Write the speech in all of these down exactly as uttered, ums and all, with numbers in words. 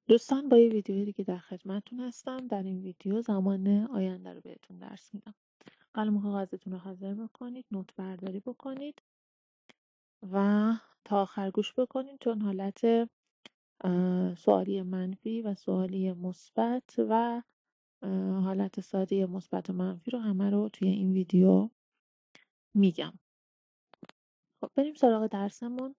دوستان با یه ویدیو دیگه در خدمتتون هستم. در این ویدیو زمان آینده رو بهتون درس میدم. قلم و کاغذتون رو حاضر بکنید، نوت برداری بکنید و تا آخر گوش بکنید، چون حالت سوالی منفی و سوالی مثبت و حالت ساده مثبت و منفی رو همه رو توی این ویدیو میگم. خب بریم سراغ درسمون.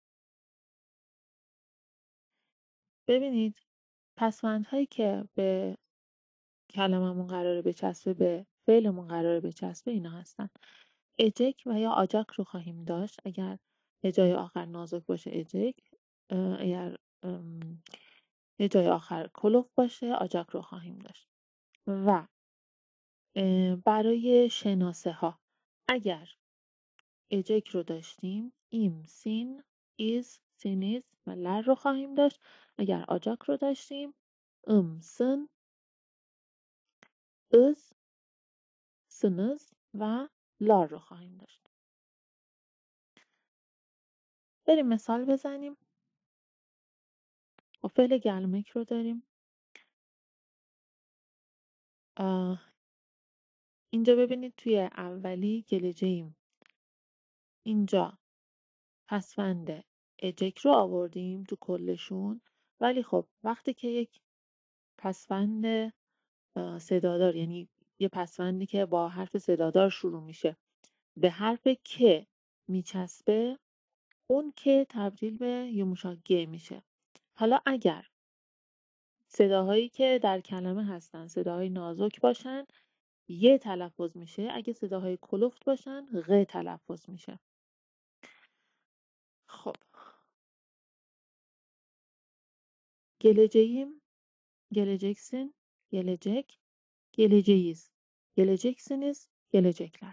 ببینید پسوندهایی که به کلممون قراره بچسبه، به فعلمون قراره بچسبه، اینا هستن: اجک و یا آجاک رو خواهیم داشت. اگر هجای آخر نازک باشه اجک، اگر هجای آخر کلوف باشه آجاک رو خواهیم داشت. و برای شناسه ها اگر اجک رو داشتیم ایم، سین، ایز، سینیز و لر رو خواهیم داشت. اگر آجاک رو داشتیم ام، سن، از، سنز و لار رو خواهیم داشت. بریم مثال بزنیم. و فعل گلمک رو داریم. اینجا ببینید توی اولی گلجه‌ایم. اینجا پسوند اجک رو آوردیم تو کلشون، ولی خب وقتی که یک پسوند صدادار، یعنی یه پسوندی که با حرف صدادار شروع میشه به حرف که میچسبه، اون که تبدیل به یوموشا گ میشه. حالا اگر صداهایی که در کلمه هستن صداهای نازک باشن ی تلفظ میشه، اگه صداهای کلفت باشن غ تلفظ میشه. خب geleceğim, geleceksin, gelecek, geleceğiz, geleceksiniz, gelecekler.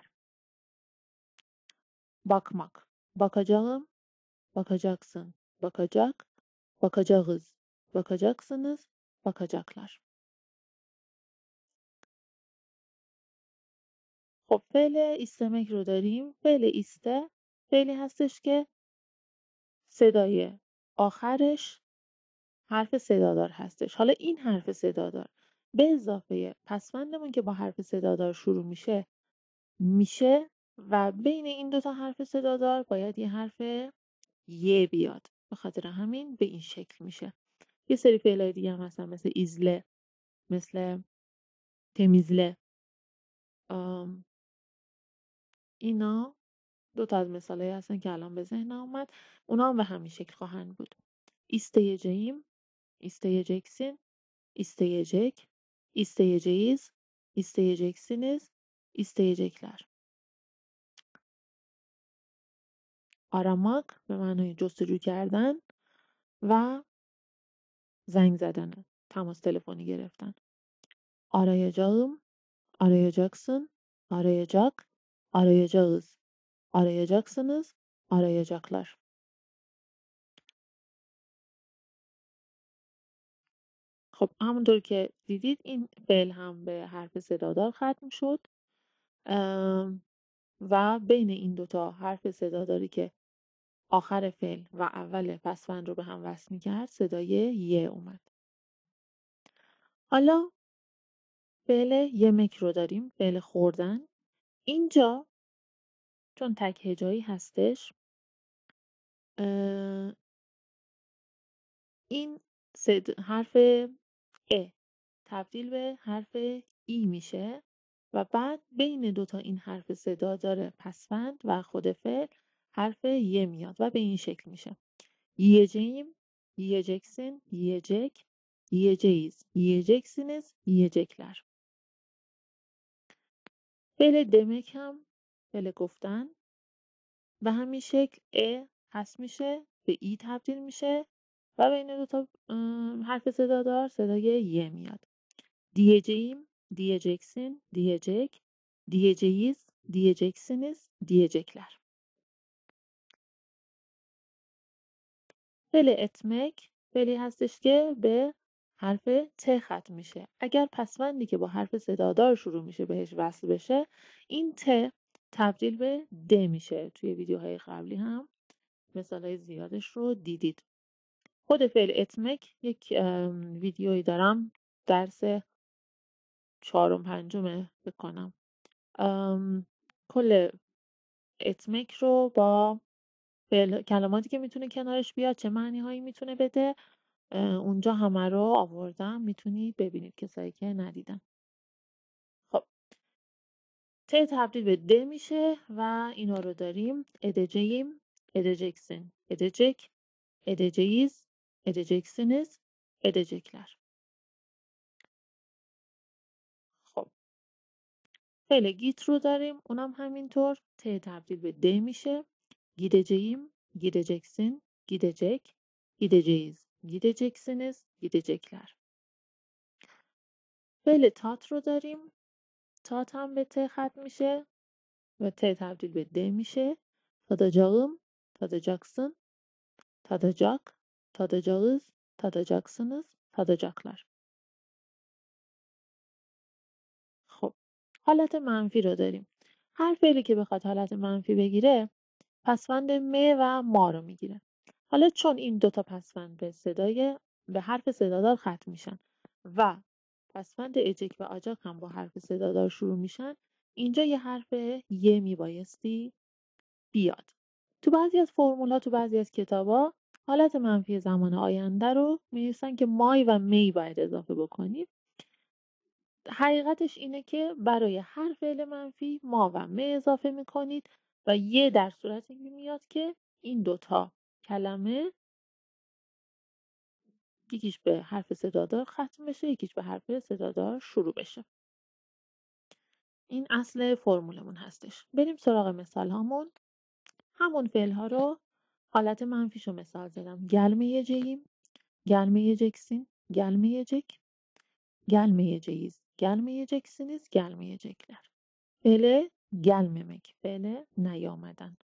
Bakmak, bakacağım, bakacaksın, bakacak, bakacağız, bakacaksınız, bakacaklar. خب فعل ایستمک رو داریم. فعل ایسته فعلی هستش که صدای آخرش حرف صدادار هستش. حالا این حرف صدادار به اضافه پسوندمون که با حرف صدادار شروع میشه میشه و بین این دوتا حرف صدادار باید یه حرف ی بیاد. به خاطر همین به این شکل میشه. یه سری فعلای دیگه هم هستن مثل ایزله، مثل تمیزله. اینا دوتا از مثالایی هستن که الان به ذهنم اومد. اونا هم به همین شکل خواهند بود. isteyeceğim, isteyeceksin, isteyecek, isteyeceğiz, isteyeceksiniz, isteyecekler. aramak به معنای جستجو کردن و زنگ زدن، تماس تلفنی گرفتن. arayacağım, arayacaksın, arayacak, arayacağız, arayacaksınız, arayacaklar. خب همونطور که دیدید این فعل هم به حرف صدادار ختم شد و بین این دوتا حرف صداداری که آخر فعل و اول پسوند رو به هم وصل می‌کرد صدای ی اومد. حالا فعل یمک رو داریم، فعل خوردن. اینجا چون تک هجایی هستش این صد... حرف ا تبدیل به حرف ای میشه و بعد بین دوتا این حرف صدادار پسوند و خود فعل حرف ی میاد و به این شکل میشه: yiyeceğim, yiyeceksin, yiyecek, yiyeceğiz, yiyeceksiniz, yiyecekler. فعل دمک هم فعل گفتن به همین شکل ا حذف میشه، به ای تبدیل میشه و بین دو تا حرف صدادار صدای ی میاد. diyeceğim, diyeceksin, diyecek, diyeceğiz, diyeceksiniz, diyecekler. فعل اتمک فعلی هستش که به حرف ت ختم میشه. اگر پسوندی که با حرف صدادار شروع میشه بهش وصل بشه این ت تبدیل به د میشه. توی ویدیوهای قبلی هم مثالای زیادش رو دیدید. خود فعل etmek یک ویدیویی دارم، درس چهارم پنجمه بکنم. کل etmek رو با فعل کلماتی که میتونه کنارش بیاد چه معنی هایی میتونه بده اونجا همه رو آوردم، میتونید ببینید کسایی که ندیدن. خب ت تبدیل به د میشه و اینا رو داریم edeceğim, edeceksin, edecek, edeceğiz, edeceksiniz, edecekler. خب فعل گیت رو داریم، اونم همینطور ت تبدیل به د میشه. gideceğim, gideceksin, gidecek, gideceğiz, gideceksiniz, gidecekler. فعل تات رو داریم، تات هم به ت ختم میشه و ت تبدیل به د میشه. tadacağım, tadacaksın, tadacak, tadacağız, tadacaksınız, tadacaklar. خب حالت منفی رو داریم. هر فعلی که بخواد حالت منفی بگیره پسوند م و ما رو میگیره. حالا چون این دوتا پسوند به صدای به حرف صدادار ختم میشن و پسوند اجک و آجاک هم با حرف صدادار شروع میشن، اینجا یه حرف ی میبایستی بیاد. تو بعضی از فرمول‌ها تو بعضی از کتابا حالت منفی زمان آینده رو می‌نویسن که مای و می باید اضافه بکنید. حقیقتش اینه که برای هر فعل منفی ما و م اضافه میکنید و یه در صورتی میاد که این دوتا کلمه یکیش به حرف صدادار ختم بشه، یکیش به حرف صدادار شروع بشه. این اصل فرمولمون هستش. بریم سراغ مثال هامون. همون فعل ها رو حالت منفیشو مثال زدم. gelmeyeceğim, gelmeyeceksin, gelmeyecek, gelmeyeceğiz, gelmeyeceksiniz, gelmeyecekler. فعل gelmemek، فعل نیامدن.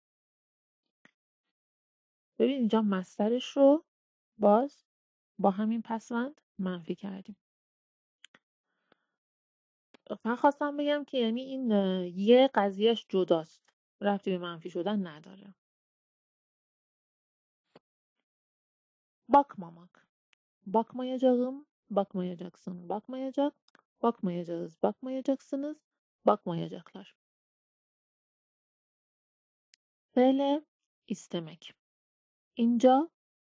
ببین اینجا مصدرش رو باز با همین پسوند منفی کردیم. من خواستم بگم که یعنی این یه قضیهش جداست، ربطی به منفی شدن نداره. bakmamak، bakmayacağım, bakmayacaksın, bakmayacak, bakmayacağız, bakmayacaksınız, bakmayacaklar. فعل istemek. اینجا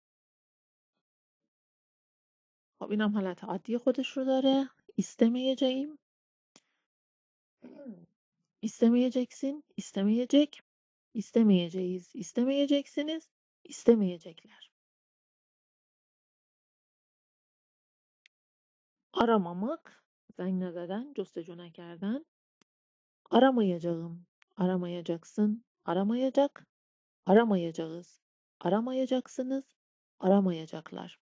خب اینم حالت عادی خودش رو داره. istemeyeceğim، istemeyeceksin, istemeyecek, istemeyeceğiz, istemeyeceksiniz, istemeyecekler. Aramamak، زنگ نزدن، جستجو نکردن. Aramayacağım, aramayacaksın, aramayacak, aramayacağız, aramayacaksınız, aramayacaklar.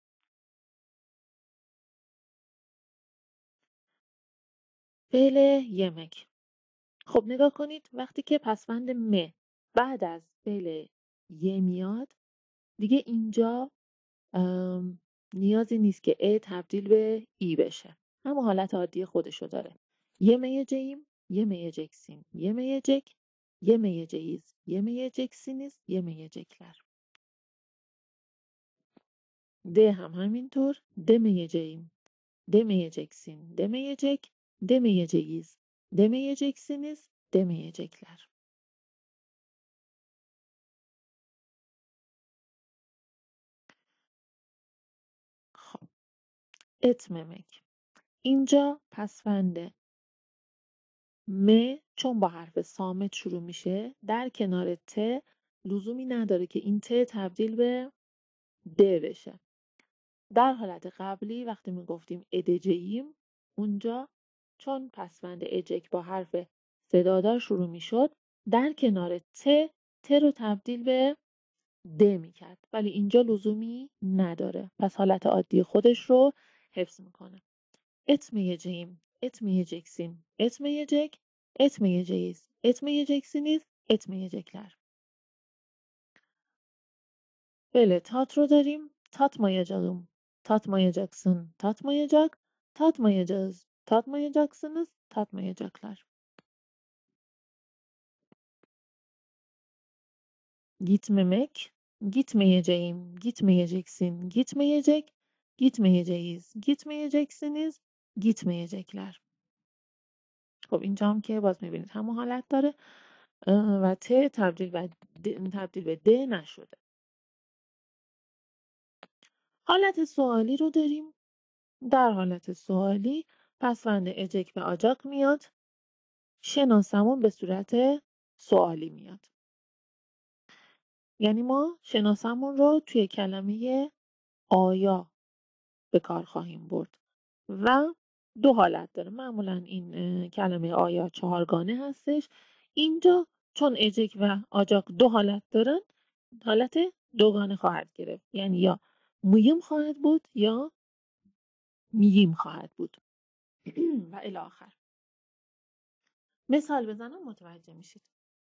فعل yemek. خب نگاه کنید وقتی که پسوند م بعد از فعل ی میاد دیگه اینجا نیازی نیست که ا تبدیل به ای بشه، همون حالت عادی خودشو داره. yemeyeceğim, yemeyeceksin, yemeyecek, yemeyeceğiz, yemeyeceksiniz, yemeyecekler. د هم همینطور. demeyeceğim, demeyeceksin, demeyecek, demeyeceğiz, demeyeceksiniz, demeyecekler. خب etmemek. اینجا پسوند م چون با حرف صامت شروع میشه در کنار ت لزومی نداره که این ت تبدیل به د بشه. در حالت قبلی وقتی میگفتیم edeceğim اونجا چون پسوند اجک با حرف صدادار شروع میشد در کنار ت ت رو تبدیل به د میکرد، ولی اینجا لزومی نداره، پس حالت عادی خودش رو حفظ میکنه. etmeyeceğim, etmeyeceksin, etmeyecek, etmeyeceğiz, etmeyeceksiniz, etmeyecekler. فعل تات رو داریم. tatmayacağım, tatmayacaksın, tatmayacak, tatmayacağız, tatmayacaksınız, tatmayacaklar. Gitmemek, Gitmeyeceğim, gitmeyeceksin, gitmeyecek, gitmeyeceğiz, gitmeyeceksiniz, gitmeyecekler. خب اینجا هم که باز میبینید همون حالت داره و ت تبدیل به د, تبدیل به د نشده. حالت سوالی رو داریم. در حالت سوالی پسوند اجک و آجاق میاد. شناسمون به صورت سوالی میاد. یعنی ما شناسمون رو توی کلمه آیا به کار خواهیم برد و دو حالت داره. معمولا این کلمه آیا چهارگانه هستش. اینجا چون اجک و آجاق دو حالت دارن حالت دوگانه خواهد گرفت. یعنی یا مویم خواهد بود یا مییم خواهد بود و الی آخر. مثال بزنم متوجه میشید.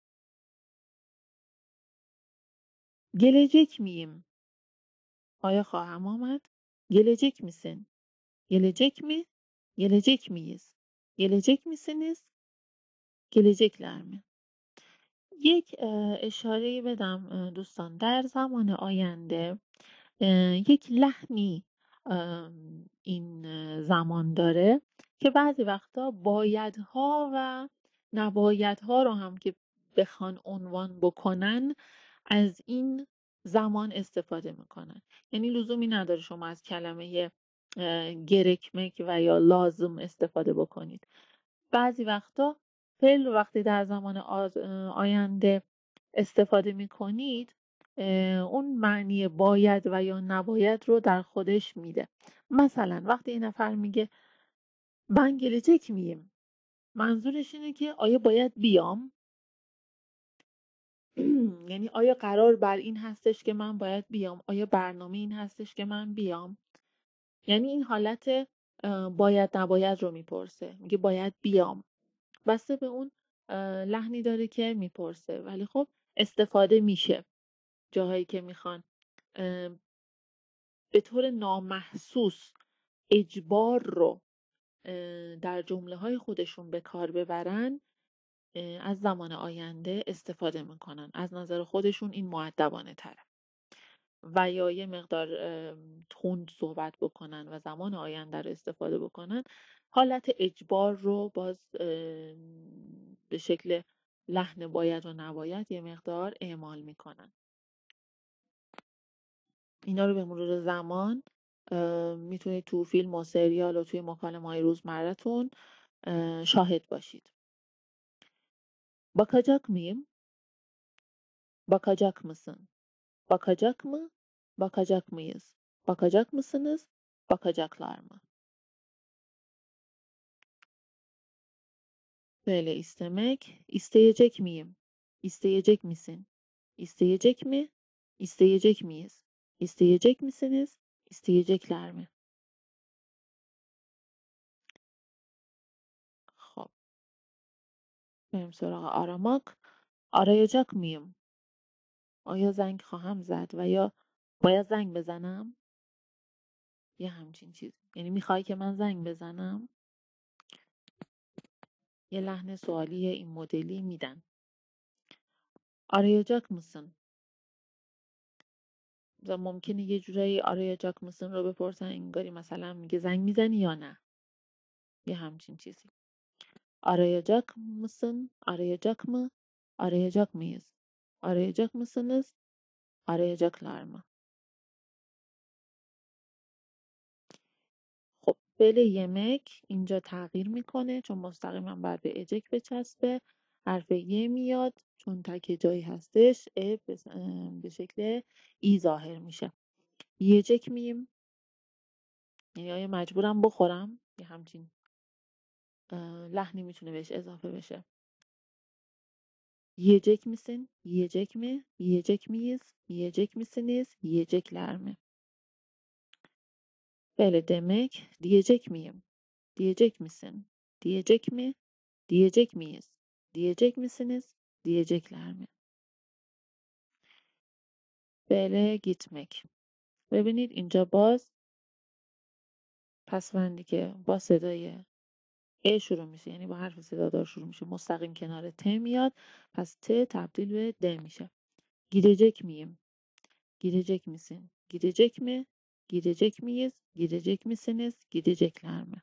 gelecek miyim؟ آیا خواهم آمد؟ gelecek misin؟ gelecek mi؟ gelecek miyiz؟ gelecek misiniz؟ gelecekler mi؟ یک اشاره بدم دوستان، در زمان آینده یک لحنی این زمان داره که بعضی وقتا بایدها و نبایدها رو هم که بخوان عنوان بکنن از این زمان استفاده میکنن. یعنی لزومی نداره شما از کلمه گرکمک و یا لازم استفاده بکنید. بعضی وقتا فعل رو وقتی در زمان آینده استفاده میکنید اون معنی باید و یا نباید رو در خودش میده. مثلا وقتی این نفر میگه ben gelecek miyim؟ منظورش اینه که آیا باید بیام؟ یعنی آیا قرار بر این هستش که من باید بیام؟ آیا برنامه این هستش که من بیام؟ یعنی این حالت باید نباید رو میپرسه. میگه باید بیام. بسته به اون لحنی داره که میپرسه، ولی خب استفاده میشه جاهایی که میخوان به طور نامحسوس اجبار رو در جمله های خودشون به کار ببرن. از زمان آینده استفاده میکنن. از نظر خودشون این مؤدبانه تره و یا یه مقدار تند صحبت بکنن و زمان آینده رو استفاده بکنن. حالت اجبار رو باز به شکل لحن باید و نباید یه مقدار اعمال میکنن. اینا رو به مرور زمان میتونید تو فیلم و سریال و توی مکالمه های روزمرتون شاهد باشید. bakacak mıyım؟ bakacak mısın؟ bakacak mı؟ bakacak mıyız؟ bakacak mısınız؟ bakacaklar mı؟ Böyle istemek. İsteyecek miyim؟ İsteyecek misin؟ İsteyecek mi؟ İsteyecek miyiz؟ İsteyecek misiniz؟ İsteyecekler mi؟ خب بریم سراغ aramak. arayacak mıyım؟ آیا زنگ خواهم زد و یا باید زنگ بزنم؟ یه همچین چیزی. یعنی میخوای که من زنگ بزنم؟ یه لحن سوالی این مدلی میدن. arayacak mısın؟ و ممکنه یه جورایی arayacak mısın رو بپرسن انگاری مثلا میگه زنگ میزنی یا نه. یه همچین چیزی. arayacak mısın؟ arayacak mı؟ arayacak mıyız؟ arayacak mısınız؟ arayacaklar mı؟ خب فعل yemek اینجا تغییر میکنه چون مستقیما باید به اجک بچسبه. حرف ی میاد چون تک جایی هستش ا به شکل ای ظاهر میشه. یجک میم یعنی آیا مجبورم بخورم؟ یه همچین لحنی میتونه بهش اضافه بشه. yiyecek misin؟ yiyecek mi؟ yiyecek miyiz؟ yiyecek misiniz؟ yiyecekler mi؟ Böyle demek. Diyecek miyim? Diyecek misin? Diyecek mi? Diyecek miyiz؟ diyecek misiniz؟ diyecekler mi؟ Böyle gitmek. ببینید اینجا باز پسوندی که با صدای ا شروع میشه، یعنی با حرف صدادار شروع میشه، مستقیم کنار ت میاد، پس ت تبدیل به د میشه. gidecek miyim؟ gidecek misin? Gidecek mi? Gidecek miyiz? Gidecek misiniz? Gidecekler mi?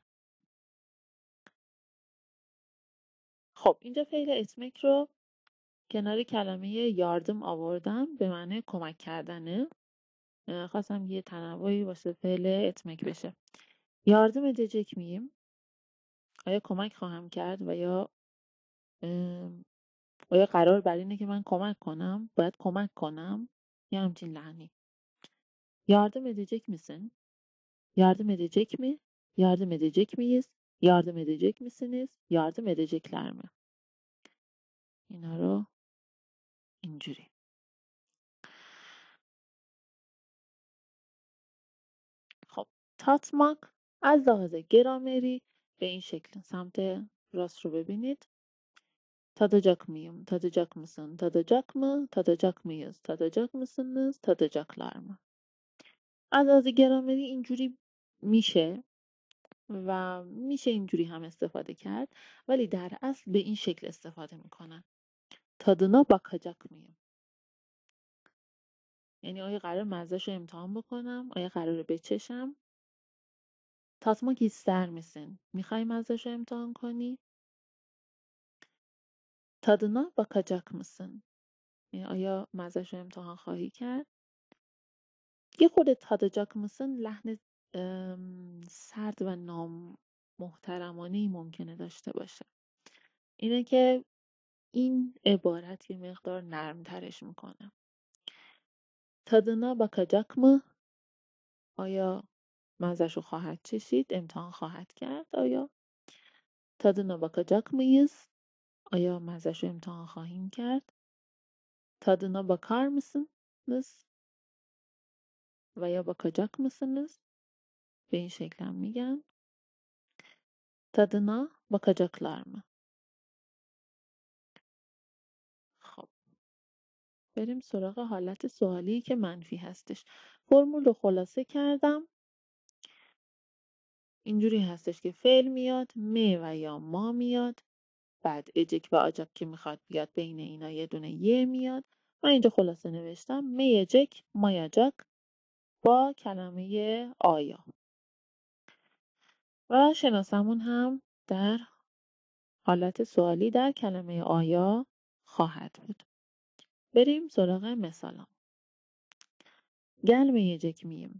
خب اینجا فعل اسمک رو کنار کلمه yardım آوردم به معنی کمک کردنه. خواستم یه تنوعی واسه فعل اسمک بشه. yardım edecek miyim؟ آیا کمک خواهم کرد و یا ام، آیا قرار بر اینه که من کمک کنم؟ باید کمک کنم؟ یا همچین لحنی. yardım edecek misin؟ Yardım edecek mi? Yardım edecek miyiz? Yardım edecek misiniz? Yardım edecekler mi? اینا رو اینجوری. خب tatmak از لحاظ گرامری به این شکل سمت راست رو ببینید. Tadacak mıyım? Tadacak mısın? Tadacak mı? Tadacak mıyız? Tadacak mısınız? Tadacaklar mı? از لحاظ گرامری اینجوری میشه و میشه اینجوری هم استفاده کرد ولی در اصل به این شکل استفاده میکنن. Tadına bakacak mıyım؟ یعنی آیا قرار مزه‌شو امتحان بکنم؟ آیا قراره بچشم؟ tatmak ister misin؟ میخوای مزه‌شو امتحان کنی؟ tadına bakacak mısın؟ یعنی آیا مزه‌شو امتحان خواهی کرد؟ یه خود tadacak mısın لحن ام، سرد و نامحترمانه‌ای ممکنه داشته باشه. اینه که این عبارت یه مقدار نرمترش میکنه. tadına bakacak mı؟ آیا مزه‌شو خواهد چشید؟ امتحان خواهد کرد؟ آیا tadına bakacak mıyız؟ آیا مزه‌شو امتحان خواهیم کرد؟ tadına bakar mısınız؟ و یا bakacak mısınız؟ به این شکل هم میگن. tadına bakacaklar mı؟ خب بریم سراغ حالت سوالی که منفی هستش. فرمول رو خلاصه کردم. اینجوری هستش که فعل میاد، می و یا ما میاد، بعد اجک و آجاک که میخواد بیاد بین اینا یه دونه یه میاد. من اینجا خلاصه نوشتم می اجک مایاجاک با کلمه آیا و شناسمون هم در حالت سوالی در کلمه آیا خواهد بود. بریم سراغ مثالم. gelmeyecek miyim؟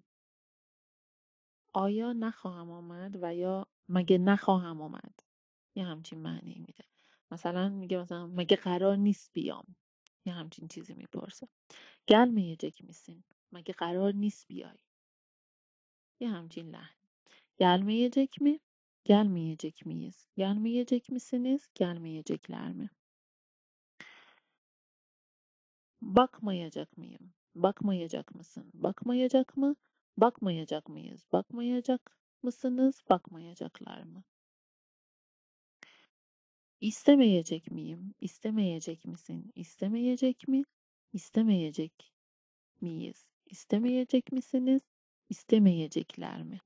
آیا نخواهم آمد و یا مگه نخواهم آمد؟ یه همچین معنی میده. مثلا میگه مثلا مگه قرار نیست بیام؟ یه همچین چیزی میپرسه. gelmeyecek misin؟ مگه قرار نیست بیای؟ یه همچین لحن. gelmeyecek mi؟ gelmeyecek miyiz؟ gelmeyecek misiniz؟ gelmeyecekler mi؟ bakmayacak mıyım؟ bakmayacak mısın؟ bakmayacak mı؟ bakmayacak mıyız؟ bakmayacak mısınız؟ bakmayacaklar mı؟ istemeyecek miyim? istemeyecek misin? istemeyecek mi? istemeyecek miyiz? istemeyecek misiniz؟ istemeyecekler mi؟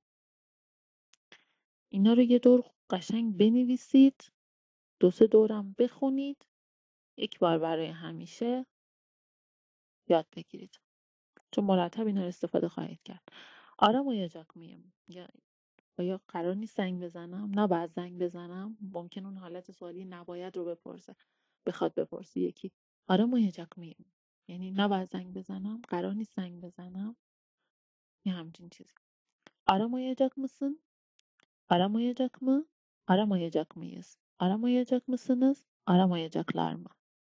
اینا رو یه دور قشنگ بنویسید. دو سه دورم بخونید. یک بار برای همیشه یاد بگیرید. چون مرتب اینا رو استفاده خواهید کرد. aramayacak mıyım؟ یا آیا قرار نیست زنگ بزنم؟ نباید زنگ بزنم؟ ممکن اون حالت سوالی نباید رو بپرسه. بخواد بپرسه یکی aramayacak mıyım؟ یعنی نباید زنگ بزنم؟ قرار نیست زنگ بزنم؟ یه همچین چیزی. aramayacak mısın؟ aramayacak mı؟ aramayacak mıyız؟ aramayacak mısınız؟ aramayacaklar mı؟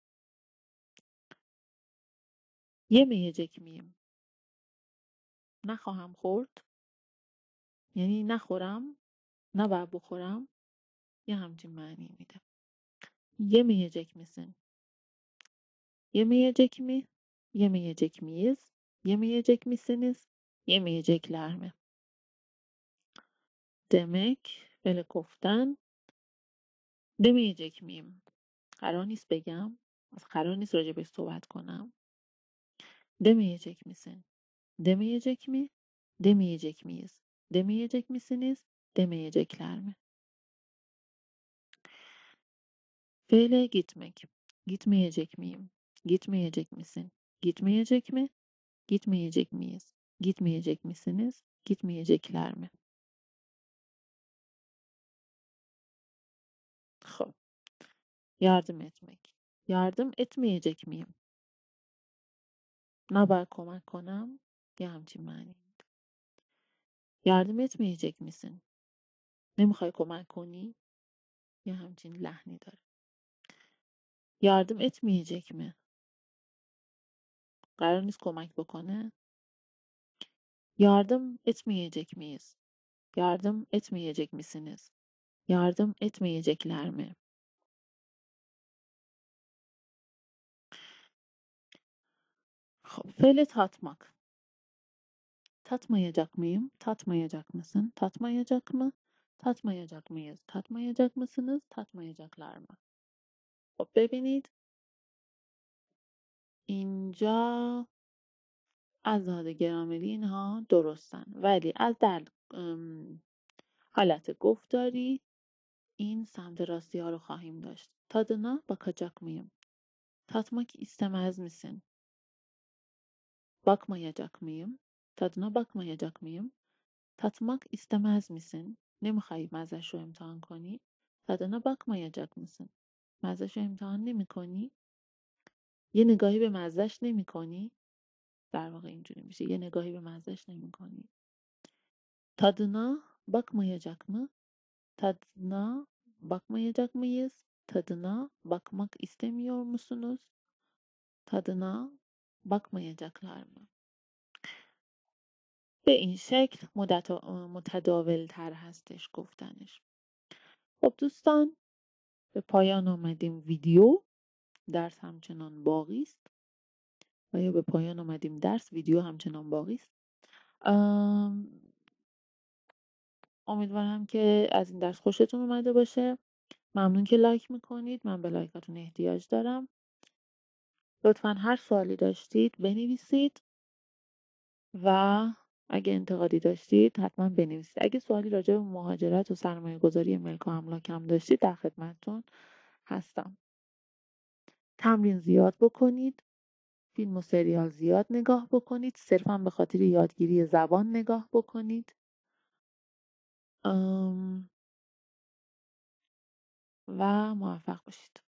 yemeyecek miyim؟ نخواهم خورد؟ یعنی نخورم؟ نباید بخورم؟ یه همچین معنی میده. yemeyecek misin؟ yemeyecek mi؟ yemeyecek miyiz؟ yemeyecek misiniz؟ yemeyecekler mi؟ demek böyle گفتن. demeyecek miyim؟ قرار نیست بگم؟ قرار نیست راجبش صحبت کنم؟ demeyecek misin؟ demeyecek mi؟ demeyecek miyiz؟ demeyecek misiniz؟ demeyecekler mi؟ فعل gitmek. Gitmeyecek miyim؟ Gitmeyecek misin؟ Gitmeyecek mi؟ Gitmeyecek miyiz? Gitmeyecek misiniz? Gitmeyecekler mi? خب yardım etmek. Yardım etmeyecek miyim؟ نباید کمک کنم؟ یه همچین معنی. yardım etmeyecek misin؟ نمیخوای کمک کنی؟ یه همچین لحنی داره. yardım etmeyecek mi؟ قرار نیست کمک بکنه؟ yardım etmeyecek miyiz؟ yardım etmeyecek misiniz؟ yardım etmeyecekler mi؟ خب فعل tatmak. Tatmayacak mıyım? Tatmayacak mısın? Tatmayacak mı? Tatmayacak mıyız? Tatmayacak mısınız? Tatmayacaklar mı? خب ببینید اینجا از لحاظ گرامری اینها درستن ولی از در ام، حالت گفتاری این سمت راستی ها رو خواهیم داشت. Tadına bakacak mıyım? Tatmak istemez misin? Bakmayacak mıyım? Tadına bakmayacak mıyım? Tatmak istemez misin? نمیخوای مزه‌ش رو امتحان کنی؟ tadına bakmayacak mısın؟ مزه‌ش رو امتحان نمی کنی؟ یه نگاهی به مزه‌ش نمی کنی؟ در واقع اینجوری میشه یه نگاهی به مزه‌ش نمی کنی. tadına bakmayacak mı؟ tadına bakmayacak mıyız؟ tadına bakmak istemiyor musunuz؟ tadına bakmayacaklar mı؟ به این شکل متداول تر هستش گفتنش. خب دوستان به پایان آمدیم ویدیو. درس همچنان باقی است و یا به پایان آمدیم درس ویدیو همچنان باقی است. امیدوارم که از این درس خوشتون اومده باشه. ممنون که لایک میکنید. من به لایکاتون احتیاج دارم. لطفا هر سوالی داشتید بنویسید و اگه انتقادی داشتید حتما بنویسید. اگه سوالی راجع به مهاجرت و سرمایه گذاری ملک و املاک هم داشتید در خدمتتون هستم. تمرین زیاد بکنید. فیلم و سریال زیاد نگاه بکنید. صرفا به خاطر یادگیری زبان نگاه بکنید. و موفق باشید.